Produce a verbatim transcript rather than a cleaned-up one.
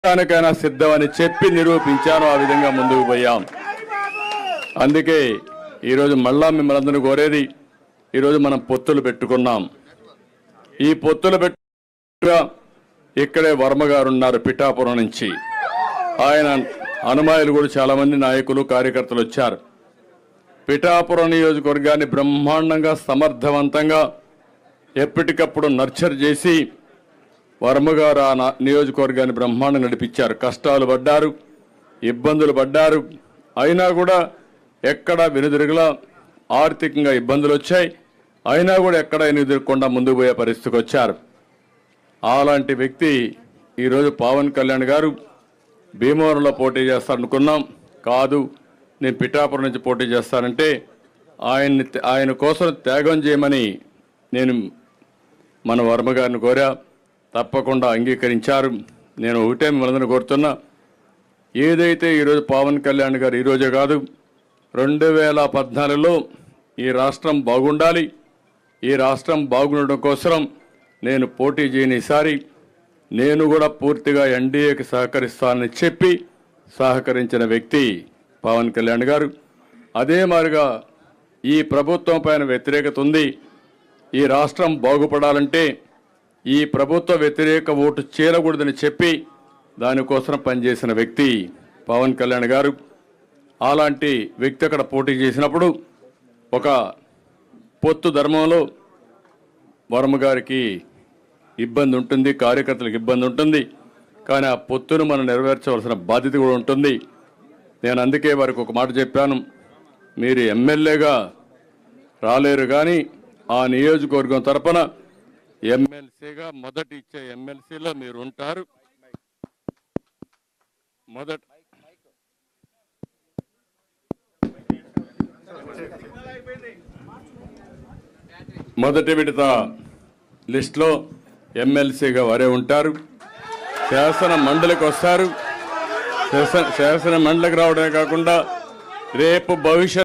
దానికైనా సిద్ధమని చెప్పి నిరూపించాను. ఆ విధంగా ముందుకు పోయాం. అందుకే ఈరోజు మళ్ళా మిమ్మల్ని అందరూ కోరేది, ఈరోజు మనం పొత్తులు పెట్టుకున్నాం. ఈ పొత్తులు పెట్టు ఇక్కడే వర్మ గారు ఉన్నారు పిఠాపురం నుంచి. ఆయన అనుమాయులు కూడా చాలా మంది నాయకులు కార్యకర్తలు వచ్చారు. పిఠాపురం నియోజకవర్గాన్ని బ్రహ్మాండంగా సమర్థవంతంగా ఎప్పటికప్పుడు నర్చర్ చేసి వర్మగారు ఆ నియోజకవర్గాన్ని బ్రహ్మాండంగా నడిపించారు. కష్టాలు పడ్డారు, ఇబ్బందులు పడ్డారు, అయినా కూడా ఎక్కడా వెనుదిరుగులా ఆర్థికంగా ఇబ్బందులు వచ్చాయి. అయినా కూడా ఎక్కడ ఎదుర్కొండా ముందుకు పోయే పరిస్థితికి వచ్చారు. అలాంటి వ్యక్తి ఈరోజు పవన్ కళ్యాణ్ గారు భీమవరంలో పోటీ చేస్తారనుకున్నాం. కాదు, నేను పిఠాపురం నుంచి పోటీ చేస్తానంటే ఆయన్ని ఆయన కోసం త్యాగం చేయమని నేను మన వర్మ గారిని కోరా. తప్పకుండా అంగీకరించారు. నేను ఒకటే మిమ్మల్ని కోరుతున్నా, ఏదైతే ఈరోజు పవన్ కళ్యాణ్ గారు ఈరోజే కాదు, రెండు వేల పద్నాలుగులో ఈ రాష్ట్రం బాగుండాలి, ఈ రాష్ట్రం బాగుండడం కోసం నేను పోటీ చేయని ఈసారి నేను కూడా పూర్తిగా ఎన్డీఏకి సహకరిస్తానని చెప్పి సహకరించిన వ్యక్తి పవన్ కళ్యాణ్ గారు. అదే మాదిరిగా ఈ ప్రభుత్వం పైన వ్యతిరేకత ఉంది. ఈ రాష్ట్రం బాగుపడాలంటే ఈ ప్రభుత్వ వ్యతిరేక ఓటు చేరకూడదని చెప్పి దానికోసం పనిచేసిన వ్యక్తి పవన్ కళ్యాణ్ గారు. అలాంటి వ్యక్తి అక్కడ పోటీ చేసినప్పుడు ఒక పొత్తు ధర్మంలో వర్మ గారికి ఇబ్బంది ఉంటుంది, కార్యకర్తలకు ఇబ్బంది ఉంటుంది. కానీ ఆ పొత్తును మనం నెరవేర్చవలసిన బాధ్యత కూడా ఉంటుంది. నేను అందుకే వారికి ఒక మాట చెప్పాను, మీరు ఎమ్మెల్యేగా రాలేరు కానీ ఆ నియోజకవర్గం తరపున ఎమ్మెల్సీగా మొదటి ఇచ్చే ఎమ్మెల్సీలో మీరు ఉంటారు. మొదటి మొదటి విడత లిస్టులో ఎమ్మెల్సీగా వారే ఉంటారు. శాసన మండలికి వస్తారు. శాసన మండలికి రావడమే కాకుండా రేపు భవిష్యత్